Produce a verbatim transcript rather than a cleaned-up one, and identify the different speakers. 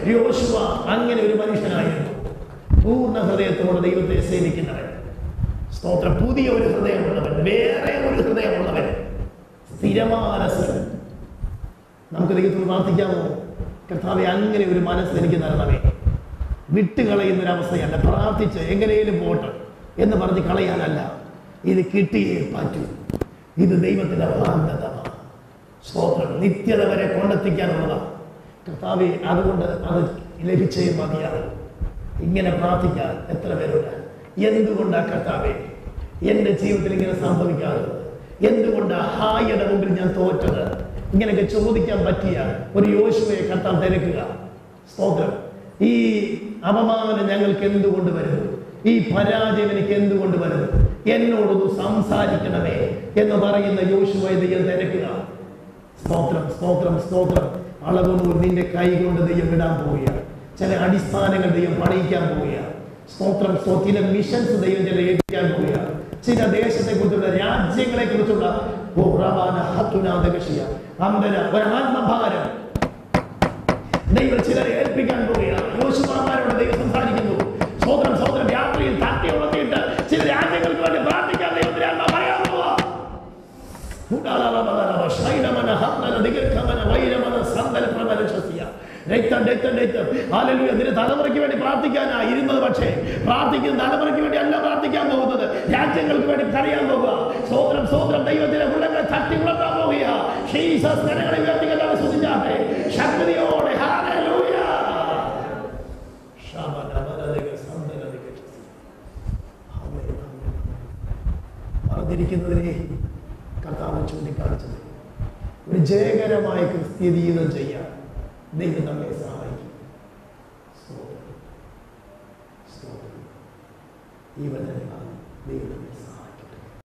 Speaker 1: യോശുവ അങ്ങനെ ഒരു മനുഷ്യനായിരുന്നു. പൂർണ്ണ ഹൃദയത്തോടെ ദൈവത്തെ സേവിക്കുന്നവൻ. സ്തോത്രം. പുതിയ ഒരു ഹൃദയമുള്ളവൻ, വേറെ ഒരു ഹൃദയമുള്ളവൻ, സ്ഥിരമാനസൻ. നമുക്ക് ദൈവത്തോട് പ്രാർത്ഥിക്കാമോ? കർത്താവേ, അങ്ങനെ ഒരു മനസ്സ് എനിക്ക് തരണമേ. വിട്ടുകളയുന്നൊരവസ്ഥയല്ല. പ്രാർത്ഥിച്ച് എങ്ങനെയും പോട്ടെ എന്ന് പറഞ്ഞ് കളയാനല്ല. ഇത് കിട്ടിയേ പറ്റൂ. ഇത് ദൈവത്തിന്റെ വാഗ്ദത്തമാണ്. സ്തോത്രം. നിത്യത വരെ കൊണ്ടെത്തിക്കാനുള്ളതാണ്. കർത്താവേ, അതുകൊണ്ട് അത് ലഭിച്ചേ മതിയാകും. ഇങ്ങനെ പ്രാർത്ഥിക്കാൻ എത്ര പേരുണ്ട്? എന്തുകൊണ്ടാ കർത്താവേ എൻ്റെ ജീവിതത്തിൽ ഇങ്ങനെ സംഭവിക്കാറുള്ളത്? എന്തുകൊണ്ടാ ഹായുടെ മുമ്പിൽ ഞാൻ തോറ്റത്? ഇങ്ങനെയൊക്കെ ചോദിക്കാൻ പറ്റിയ ഒരു യോശുവയെ കർത്താവ് തിരക്കുക. സ്തോത്രം. ഈ അപമാനം ഞങ്ങൾക്ക് എന്തുകൊണ്ട് വരുന്നു? ഈ പരാജയം എനിക്ക് എന്തുകൊണ്ട് വരുന്നു? എന്നോടൊന്ന് സംസാരിക്കണമേ എന്ന് പറയുന്ന യോശുവയെ ദൈവം തിരക്കുക. സ്തോത്രം, സ്തോത്രം, സ്തോത്രം. അളവൊന്നും നിന്റെ കൈ കൊണ്ട് ദൈവം ഇടാൻ പോവുകയാണ്. ചില അടിസ്ഥാനങ്ങൾ ദൈവം പണിയിക്കാൻ പോവുകയാണ്. സ്തോത്രം. ചില മിഷൻസ് ദൈവം ചില ഏൽപ്പിക്കാൻ പോവുകയാണ്. ചില ദേശത്തെ കുറിച്ചുള്ള, രാജ്യങ്ങളെ കുറിച്ചുള്ള ഒരാത്മഭാരം ദൈവം ചിലരെ ഏൽപ്പിക്കാൻ പോവുകയാണ്. യോശുവമാരോട് ദൈവം സംസാരിക്കുന്നു. സ്തോത്രം, സ്തോത്രം. രാത്രിയിൽ തട്ടി ഉണർത്തിയിട്ട് ചില രാജ്യങ്ങൾക്ക് വേണ്ടി പ്രാർത്ഥിക്കാൻ ദൈവത്തിന് ആത്മാ പറയാൻ പോവാ. തലമുറയ്ക്ക് വേണ്ടി പ്രാർത്ഥിക്കാനാ ഇരുന്നത്. പക്ഷേ പ്രാർത്ഥിക്കുന്ന തലമുറയ്ക്ക് വേണ്ടി അല്ല പ്രാർത്ഥിക്കാൻ പോകുന്നത്. രാജ്യങ്ങൾക്ക് വേണ്ടി കരയാൻ പോകുക. സ്തോത്രം, സ്തോത്രം. ദൈവത്തിന്റെ ഉള്ളങ്ങളെ തട്ടി ഉണർത്താൻ പോകുക. കരങ്ങളെ ഉയർത്തിക്കൊണ്ടാണ് ശ്രദ്ധിച്ചാട്ടെ ശക്തിയോടെ. പറഞ്ഞിരിക്കുന്നതിനെ കർത്താവ് ചൂണ്ടിക്കാണിച്ചത് ഒരു ജയകരമായ ക്രിസ്തീയ ജീവിതം ചെയ്യാൻ ദൈവം നമ്മെ സഹായിക്കും. ഈ വചനങ്ങളാണ് ദൈവം നമ്മെ സഹായിക്കും.